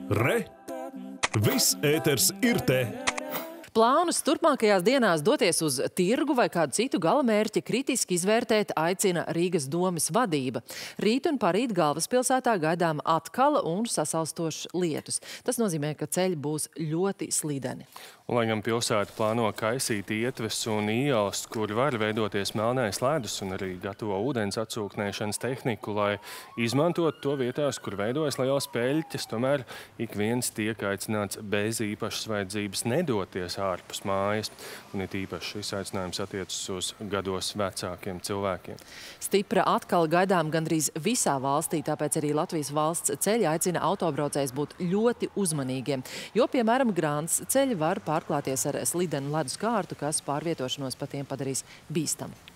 Re! Viss ēters ir te! Plānus turpmākajās dienās doties uz tirgu vai kādu citu galamērķi kritiski izvērtēt aicina Rīgas domes vadība. Rīt un parīt galvaspilsētā gaidām atkal un sasalstošs lietus. Tas nozīmē, ka ceļi būs ļoti slideni. Lai gan pilsēta plāno kaisīt ietves un ielas, kur var veidoties melnais ledus un arī gatavo ūdens atsūknēšanas tehniku, lai izmantot to vietās, kur veidojas lielas peļķes, tomēr ik viens tiek aicināts bez īpašas vajadzības nedoties ārpus mājas. Un it īpaši šis aicinājums attiecas uz gados vecākiem cilvēkiem. Stipra atkal gaidām gandrīz visā valstī, tāpēc arī Latvijas valsts ceļi aicina autobraucējus būt ļoti uzmanīgiem, jo, piemēram, Grāns ceļi var pārklāties ar slidenu ledus kārtu, kas pārvietošanos pa tiem padarīs bīstamu.